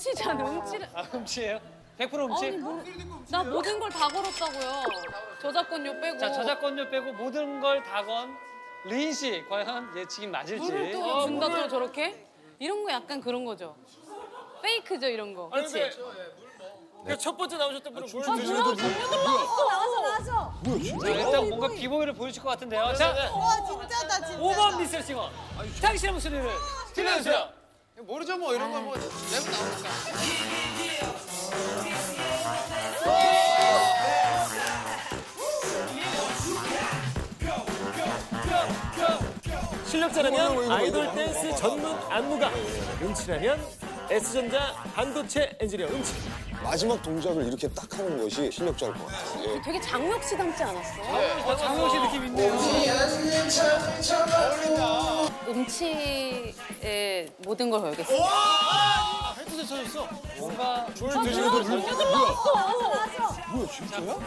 음치잖아, 음치를. 아, 음치예요? 100% 음치? 아니, 나 모든 걸 다 걸었다고요. 저작권료 빼고. 자, 저작권료 빼고 모든 걸 다 건 리인 씨 과연 예측이 맞을지. 물을 또 준다 또 저렇게? 이런 거 약간 그런 거죠. 페이크죠, 이런 거. 그렇지? 첫 번째 나오셨던 분은 물 드셔도 나왔어. 자, 일단 뭔가 비보이를 보여줄 것 같은데요. 자, 와 진짜다 진짜. 5번 미스터 싱어. 당신의 목소리를 들려주세요. 모르죠 뭐 이런 거 뭐 내면 나오니까. 실력자라면 아이돌 댄스 전문 안무가, 음치라면 S전자 반도체 엔지니어 음치. 마지막 동작을 이렇게 딱 하는 것이 실력자일 것 같아요. 예. 되게 장혁 씨 닮지 않았어? 장혁 씨 느낌 있네요. 음치의 모든 걸 걸겠어. 헤드셋 쳐졌어. 뭔가 뭐야 진짜야?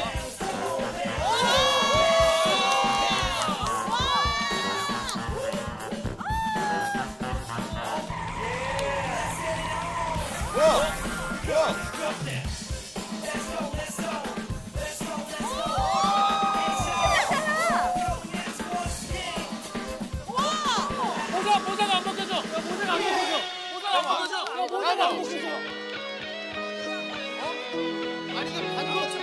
모자가 안 벗겨져. 모자가 안 벗겨져. 모자가 안 벗겨져. 아니 이게 반도체.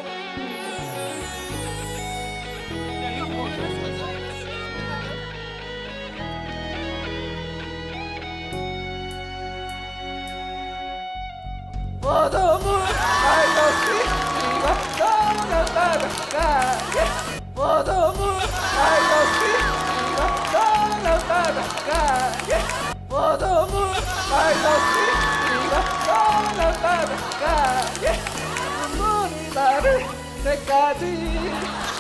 모두물 알것이 네가 떠나가다가 모두물 알것이 네가 떠나가다가 모두물 알것이 네가 떠나가다가 눈물이 나를 때까지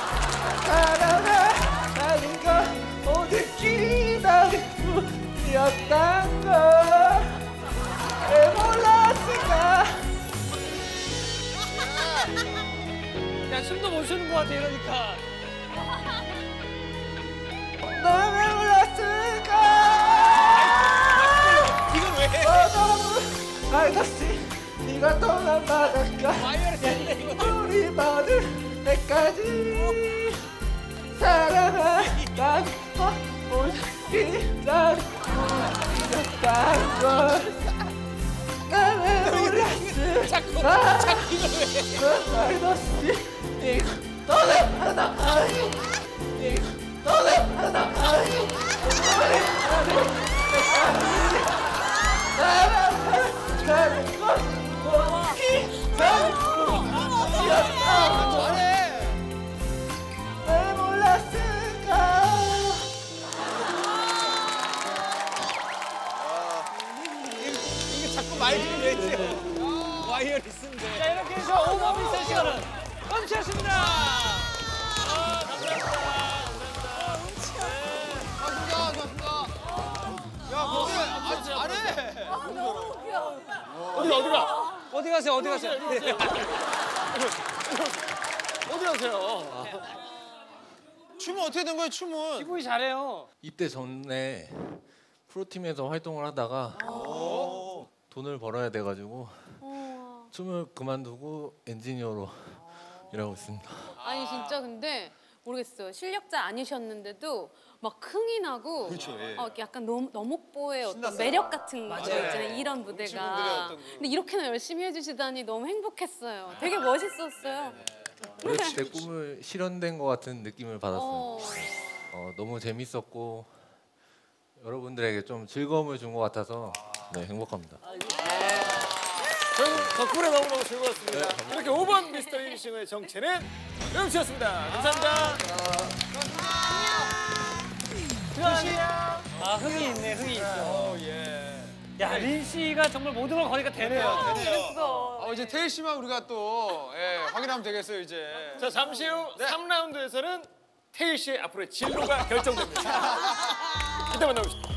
사랑하는 건 오직 기다릴 뿐이었단 걸 왜 몰랐을까. 야, 숨도 못 쉬는 것 같아, 이러니까. 널 왜 몰랐을까. 이건 왜 해? 너무 알겠지. 네가 떠난 바닷가 우리 받을 때까지 사랑하는 오직 기다릴 뿐이었단 걸. 왜 몰랐을까. 넌 알겠지. 네가 떠난 바닷가 네가 떠난 바닷가 우리 받을 때까지 사랑하는 건 왜 몰랐을까. 이게 자꾸 마이크를 내지. 와이어리스인데. 자, 이렇게 해서 5번 미스터 싱어는 멈췄습니다. 감사합니다. 야, 근데 안 해. 너무 웃겨. 어디가? 어디 가세요? 어디 가세요? 어디 가세요? 춤은 어떻게 된 거예요? 춤은? 기분이 잘해요. 입대 전에 프로팀에서 활동을 하다가 돈을 벌어야 돼가지고 춤을 그만두고 엔지니어로 일하고 있습니다. 아니 진짜 근데 모르겠어요. 실력자 아니셨는데도 막 흥이 나고 그렇죠, 예. 약간 너목보의 어떤 신났어요. 매력 같은 거 맞아요. 있잖아요. 이런 음치분들의 무대가. 어떤 그- 근데 이렇게나 열심히 해주시다니 너무 행복했어요. 되게 멋있었어요. 그래서 제 꿈을 실현된 것 같은 느낌을 받았어요. 어. 너무 재밌었고 여러분들에게 좀 즐거움을 준 것 같아서 네, 행복합니다. 저는 덕분에 너무너무 즐거웠습니다. 이렇게 5번 미스터 싱어의 정체는 음치였습니다. 감사합니다. 아, 흥이 있네, 흥이 있어. 예. 야, 린 씨가 정말 모든 걸 거니까 되네요. 되네요. 이제 태일 씨만 우리가 또 확인하면 되겠어요 이제. 자, 잠시 후 3라운드에서는 태일 씨의 앞으로의 진로가 결정됩니다. 이따 만나보시죠.